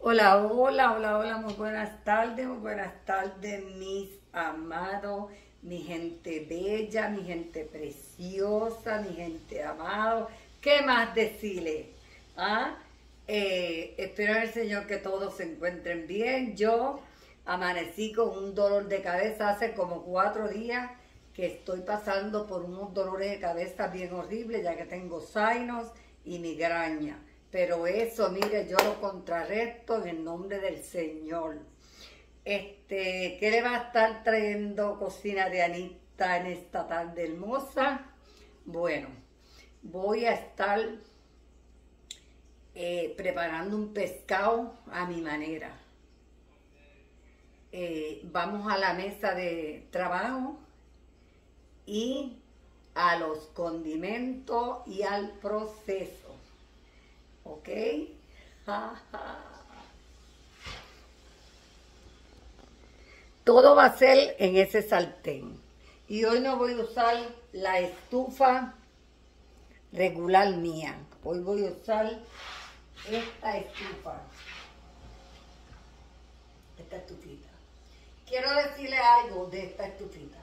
Hola, hola, hola, hola, muy buenas tardes, mis amados, mi gente bella, mi gente preciosa, mi gente amado. ¿Qué más decirle? ¿Ah? Espero en el Señor que todos se encuentren bien. Yo amanecí con un dolor de cabeza hace como 4 días que estoy pasando por unos dolores de cabeza bien horribles, ya que tengo sinus y migraña. Pero eso, mire, yo lo contrarresto en el nombre del Señor. ¿Qué le va a estar trayendo cocina de Anita en esta tarde hermosa? Bueno, voy a estar preparando un pescado a mi manera. Vamos a la mesa de trabajo y a los condimentos y al proceso. ¿Ok? Todo va a ser en ese sartén. Y hoy no voy a usar la estufa regular mía. Hoy voy a usar esta estufa. Esta estufita. Quiero decirle algo de esta estufita.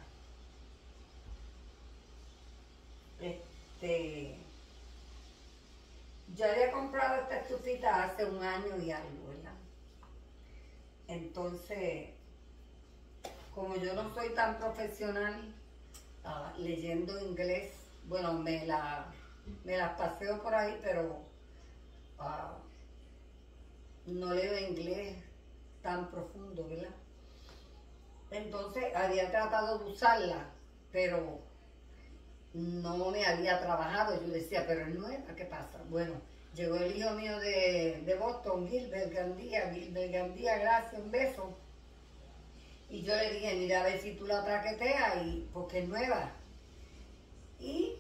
Yo había comprado esta estufita hace 1 año y algo, ¿verdad? Entonces, como yo no soy tan profesional leyendo inglés, bueno, me las paseo por ahí, pero no leo inglés tan profundo, ¿verdad? Entonces, había tratado de usarla, pero no me había trabajado. Yo decía, pero es nueva, ¿qué pasa? Bueno, llegó el hijo mío de Boston, Gilbert Gandía, gracias, un beso. Y yo le dije, mira, a ver si tú la traqueteas, porque es nueva. Y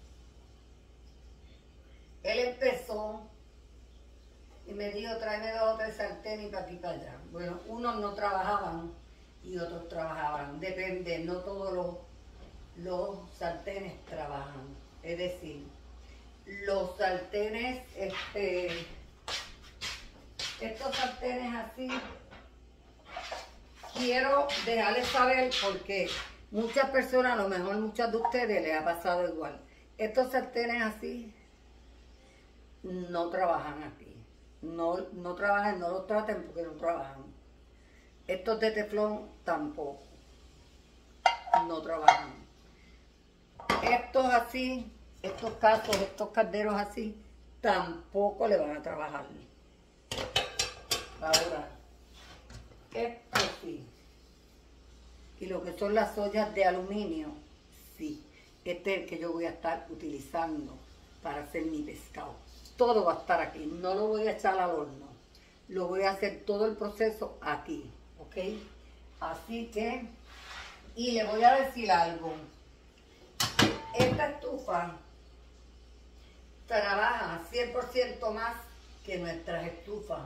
él empezó y me dijo, tráeme 2 o 3 sartenes para aquí para allá. Bueno, unos no trabajaban y otros trabajaban. Depende, no todos los sartenes trabajan. Es decir, los sartenes, estos sartenes así, quiero dejarles saber porque muchas personas, a lo mejor muchas de ustedes les ha pasado igual. Estos sartenes así no trabajan aquí. No trabajan, no los traten porque no trabajan. Estos de teflón tampoco. No trabajan. Estos así, estos casos, estos calderos así, tampoco le van a trabajar. Ahora, esto sí. Y lo que son las ollas de aluminio, sí. Este es el que yo voy a estar utilizando para hacer mi pescado. Todo va a estar aquí, no lo voy a echar al horno. Lo voy a hacer todo el proceso aquí, ¿ok? Así que, y le voy a decir algo. Esta estufa trabaja 100% más que nuestras estufas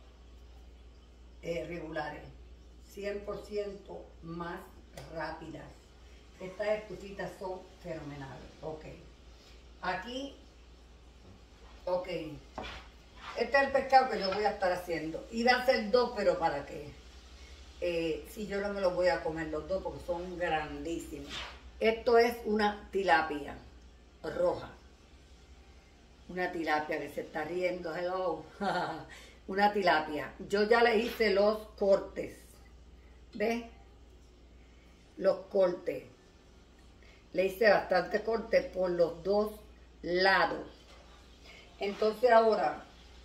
regulares. 100% más rápidas. Estas estufitas son fenomenales. Ok. Aquí, ok. Este es el pescado que yo voy a estar haciendo. Iba a hacer 2, pero ¿para qué? Si yo no me los voy a comer los 2 porque son grandísimos. Esto es una tilapia roja. Una tilapia que se está riendo. Hello. Una tilapia. Yo ya le hice los cortes. ¿Ves? Los cortes. Le hice bastante corte por los 2 lados. Entonces ahora,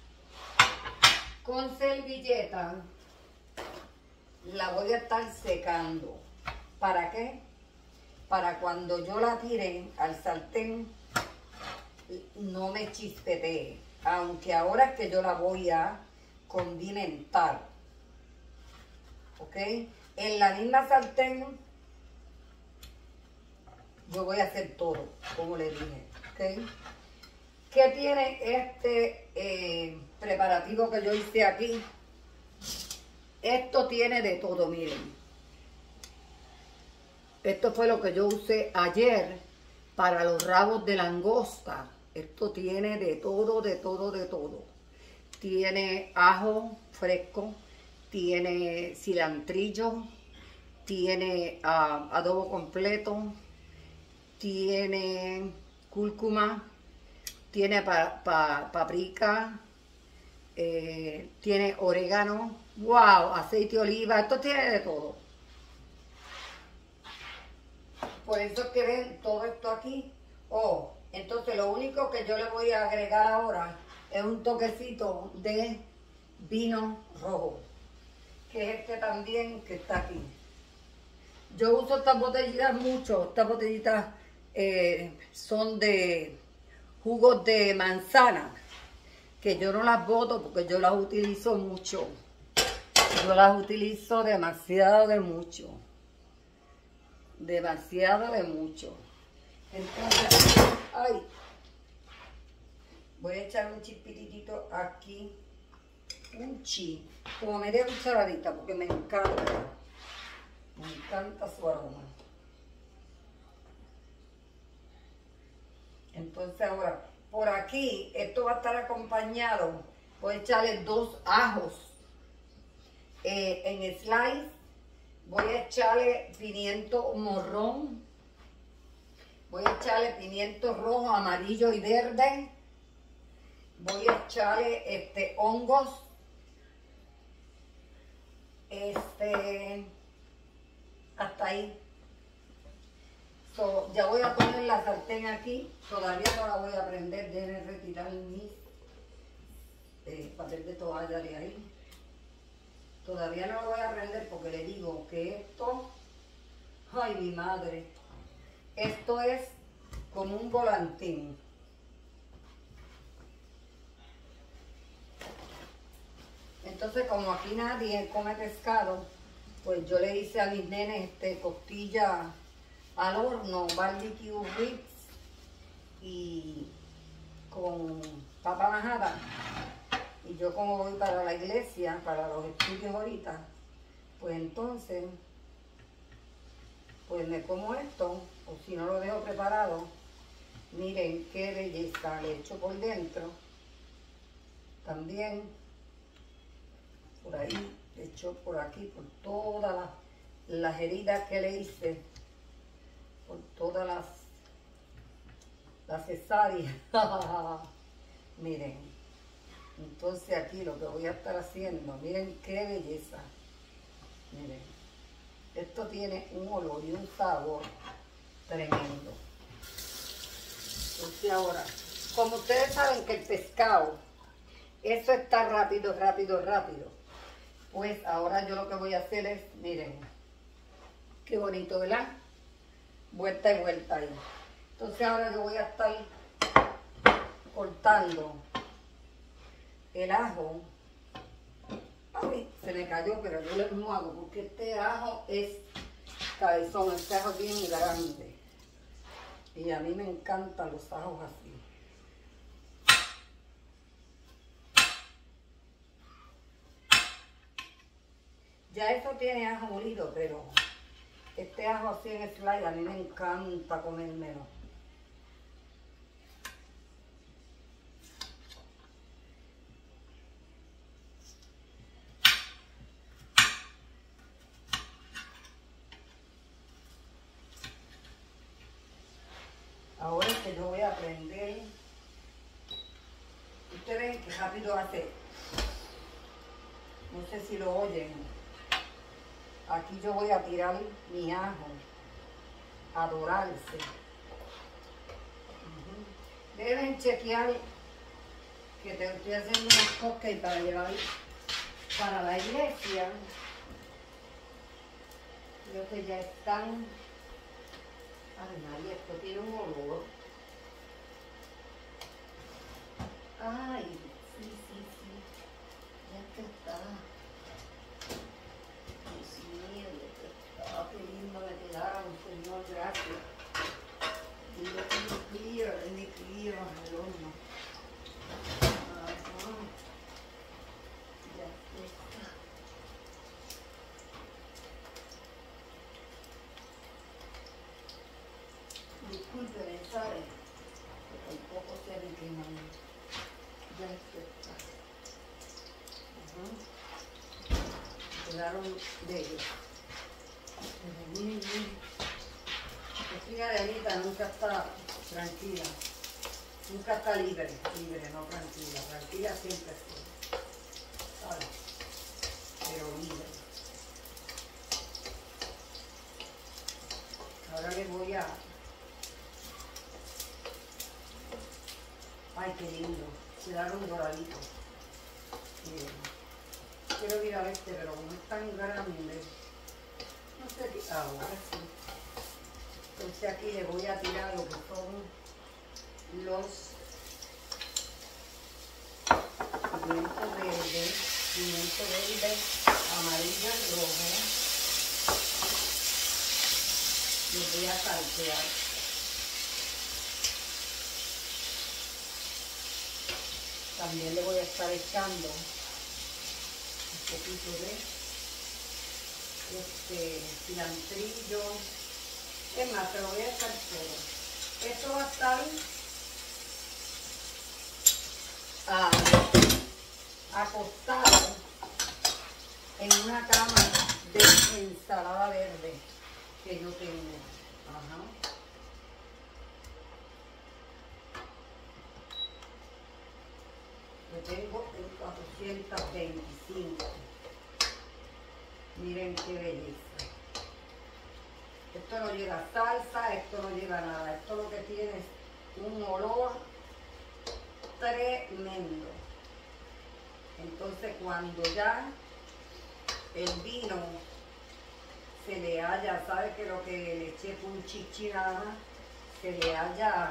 con servilleta, la voy a estar secando. ¿Para qué? Para cuando yo la tire al sartén, no me chispetee. Aunque ahora es que yo la voy a condimentar. ¿Ok? En la misma sartén yo voy a hacer todo, como le dije. ¿Ok? ¿Qué tiene este preparativo que yo hice aquí? Esto tiene de todo, miren. Esto fue lo que yo usé ayer para los rabos de langosta. Esto tiene de todo, de todo, de todo. Tiene ajo fresco, tiene cilantrillo, tiene adobo completo, tiene cúrcuma, tiene paprika, tiene orégano, wow, aceite de oliva, esto tiene de todo. Por eso es que ven todo esto aquí. Oh, entonces lo único que yo le voy a agregar ahora es un toquecito de vino rojo, que es este también que está aquí. Yo uso estas botellitas mucho, estas botellitas son de jugos de manzana, que yo no las boto porque yo las utilizo mucho. Yo las utilizo demasiado de mucho. Demasiado de mucho. Entonces, ay, voy a echar un chispitito aquí. Un chi, como media cucharadita, porque me encanta. Me encanta su aroma. Entonces ahora, por aquí, esto va a estar acompañado. Voy a echarle 2 ajos en slice. Voy a echarle pimiento morrón. Voy a echarle pimiento rojo, amarillo y verde. Voy a echarle hongos. Hasta ahí. So, ya voy a poner la sartén aquí. Todavía no la voy a prender. Déjenme retirar mi papel de toalla de ahí. Todavía no lo voy a prender porque le digo que esto, ay mi madre, esto es como un volantín. Entonces, como aquí nadie come pescado, pues yo le hice a mis nenes costilla al horno, barbecue ribs y con papa majada. Y yo como voy para la iglesia, para los estudios ahorita, pues entonces, pues me como esto, o si no lo dejo preparado, miren qué belleza, le echo por dentro, también, por ahí, le echo por aquí, por todas las heridas que le hice, por todas las cesáreas, miren. Entonces aquí lo que voy a estar haciendo, miren qué belleza, miren, esto tiene un olor y un sabor tremendo. Entonces ahora, como ustedes saben que el pescado, eso está rápido, rápido, rápido, pues ahora yo lo que voy a hacer es, miren, qué bonito, ¿verdad? Vuelta y vuelta ahí. Entonces ahora yo voy a estar cortando el ajo. Ay, se me cayó, pero yo le muevo porque este ajo es cabezón, este ajo es bien grande. Y a mí me encantan los ajos así. Ya eso tiene ajo molido, pero este ajo así en slice a mí me encanta comérmelo. Ahora es que yo voy a prender. Ustedes ven que rápido hace. No sé si lo oyen. Aquí yo voy a tirar mi ajo a dorarse. Deben chequear que te estoy haciendo unos cupcakes para llevar para la iglesia. Creo que ya están. Ay, María, esto tiene un olor. Ay, sí. Ya que está. Dios mío, ya que está. Qué lindo me quedaron, Señor, gracias. Y yo tengo clear, en mi clear al horno. Ajá. Ya está. Disculpen, ¿sabes? Que tampoco se me queman. Ya está. quedaron bellos. Esta arenita nunca está tranquila. Nunca está libre, no tranquila. Tranquila siempre estoy, ¿sabes? Pero libre. Ahora le voy a... Ay, qué lindo. Quedaron doraditos. Quiero mirar este, pero como es tan grande, no sé qué. Ahora sí. Entonces aquí le voy a tirar lo que son los pimiento verde, amarillo y rojo. Los voy a saltear. También le voy a estar echando un poquito de cilantrillo. Es más, te lo voy a echar todo. Esto va a estar acostado en una cama de ensalada verde que yo tengo. Ajá. Lo tengo en 425. Miren qué belleza. Esto no lleva salsa, esto no lleva nada. Esto lo que tiene es un olor tremendo. Entonces cuando ya el vino se le haya, ¿sabe que lo que le eché fue un chichi nada más? Se le haya,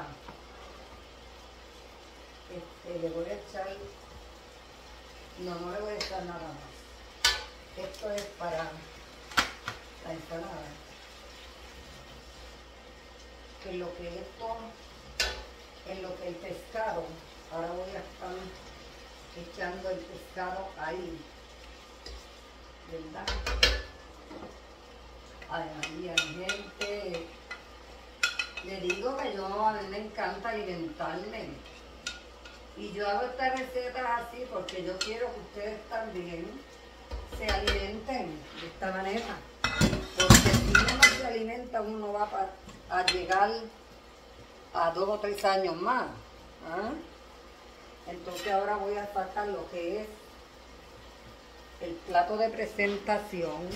le voy a echar, no le voy a echar nada más. Esto es para la ensalada. En lo que el pescado, ahora voy a estar echando el pescado ahí, ¿verdad? Ay, María, gente, le digo que a mí me encanta alimentarme y yo hago estas recetas así porque yo quiero que ustedes también se alimenten de esta manera, porque si uno no se alimenta uno va a llegar a 2 o 3 años más. ¿Ah? Entonces ahora voy a sacar lo que es el plato de presentación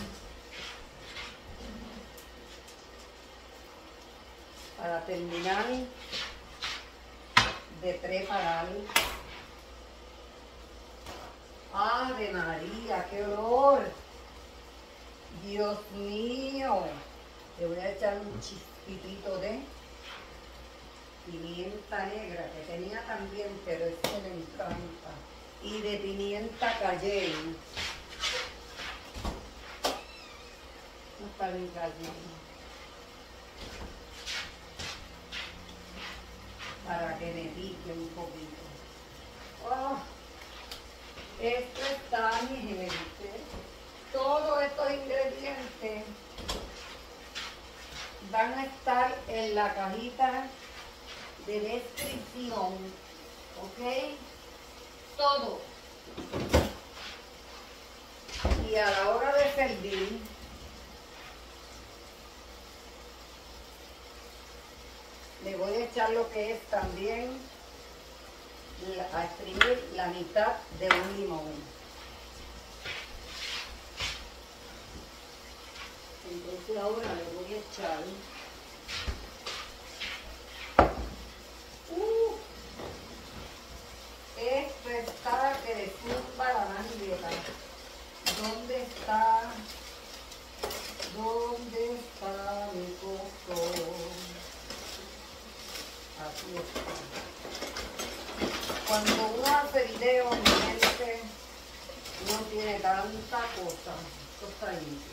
para terminar de preparar. ¡Ave María, qué olor! Dios mío. Le voy a echar un chispitito de pimienta negra, que tenía también, pero es que me encanta. Y de pimienta cayenne. No está bien cayenne. Para que me pique un poquito. Oh, esto está, mi gente. Todos estos ingredientes van a estar en la cajita de descripción, ¿ok? Todo. Y a la hora de servir, le voy a echar lo que es también a exprimir la mitad de un limón. Entonces ahora le voy a echar esto está que le zumba la manguera. ¿Dónde está? ¿Dónde está mi coco? Aquí está. Cuando uno hace video, mi gente, no tiene tanta cosa. Esto está limpio.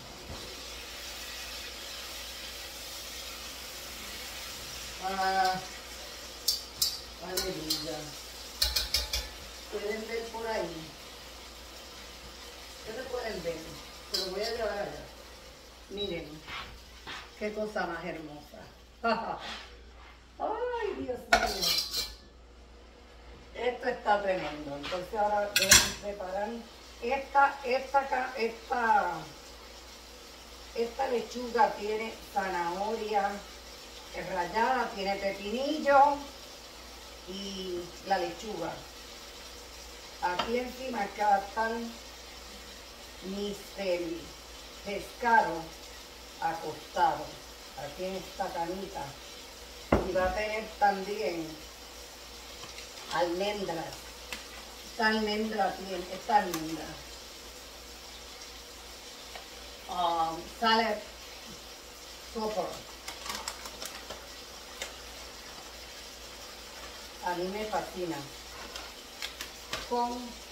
Aleluya. Pueden ver por ahí. Ustedes pueden ver. Se lo voy a llevar allá. Miren. Qué cosa más hermosa. Ay, Dios mío. Esto está tremendo. Entonces ahora voy a preparar Esta lechuga tiene zanahoria rallada, tiene pepinillo y la lechuga. Aquí encima es que va a estar mi pescado acostado, aquí en esta camita. Y va a tener también almendras. Esta almendra sale sopor. A mí me fascina. Con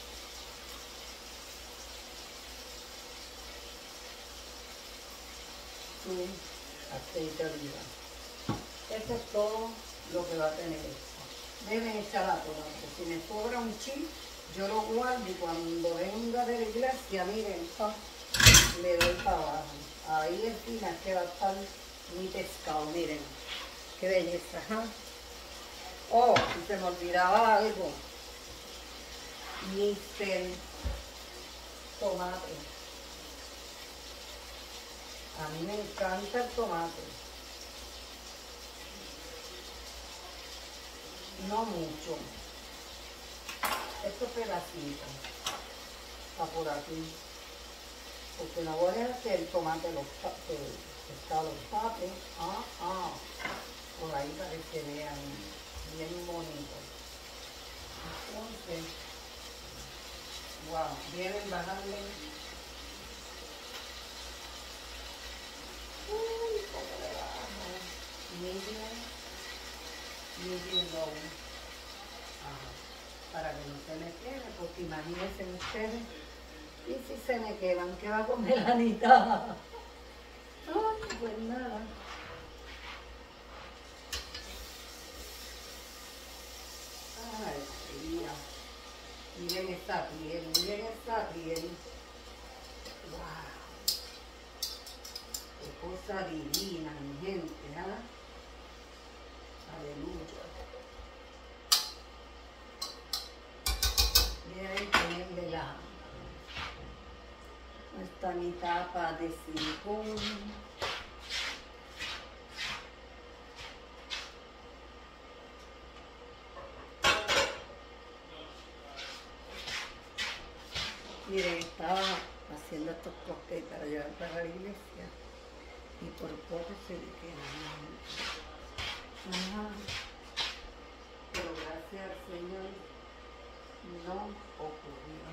su aceite de oliva. Eso es todo lo que va a tener esto. Deben echarla toda, porque si me sobra un chin, yo lo guardo y cuando venga de la iglesia, miren, le doy para abajo. Ahí encima es que va a estar mi pescado, miren. Qué belleza, ¿eh? Oh, y se me olvidaba algo. Mister tomate. A mí me encanta el tomate. No mucho. Estos pedacitos. Está por aquí. Porque no voy a dejar que el tomate los tape. Por ahí para que se vean bien bonitos. Entonces, wow, vienen bajando. Uy, cómo le bajo. Medium low. Ajá. Para que no se me quede, porque imagínense ustedes. Y si se me quedan, ¿qué va a comer la Anita? Ay, pues nada. Ay, María. Miren esta piel, miren esta piel. Wow. Qué cosa divina, mi gente, ¿ah? Aleluya. Miren ponerle esta mi tapa de silicón. Miren, estaba haciendo estos cupcakes para llevar para la iglesia y por poco se le quedan. Ajá. Pero gracias al Señor no ocurrió.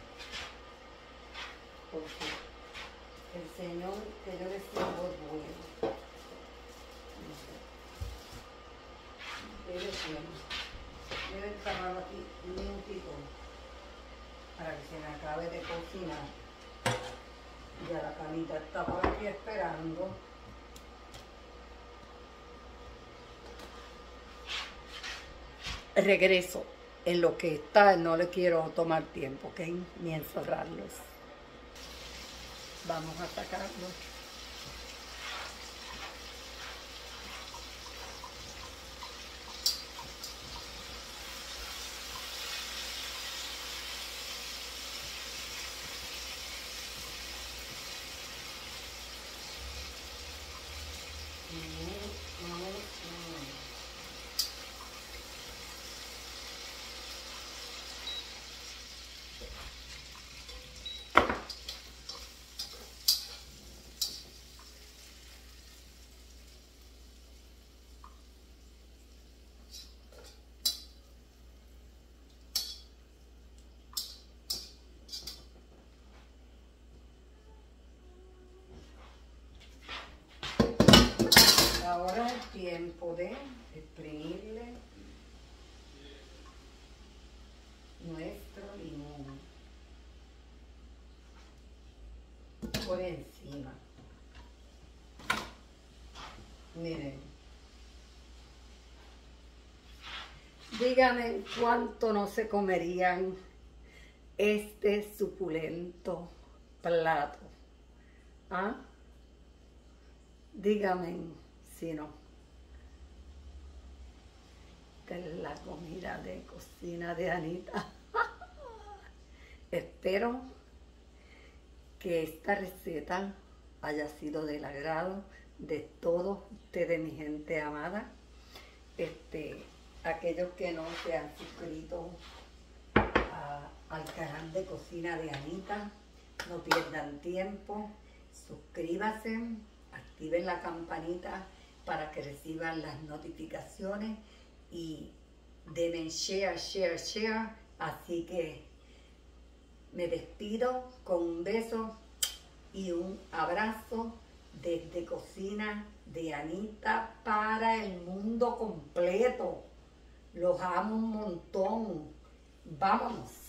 Porque el Señor que yo le sirvo es bueno. Debe tiempo. Debe estar aquí un minutito para que se me acabe de cocinar. Ya la camita está por aquí esperando. Regreso. En lo que está, no le quiero tomar tiempo, ¿ok? Ni encerrarlos. Vamos a sacarlos. Ahora es tiempo de exprimirle nuestro limón por encima. Miren, díganme cuánto no se comerían este suculento plato. ¿Ah? Díganme si no. Esta es la comida de cocina de Anita. Espero que esta receta haya sido del agrado de todos ustedes, mi gente amada. Aquellos que no se han suscrito al canal de cocina de Anita, no pierdan tiempo, suscríbanse, activen la campanita para que reciban las notificaciones y denme share. Así que me despido con un beso y un abrazo desde Cocina de Anita para el mundo completo. Los amo un montón. Vámonos.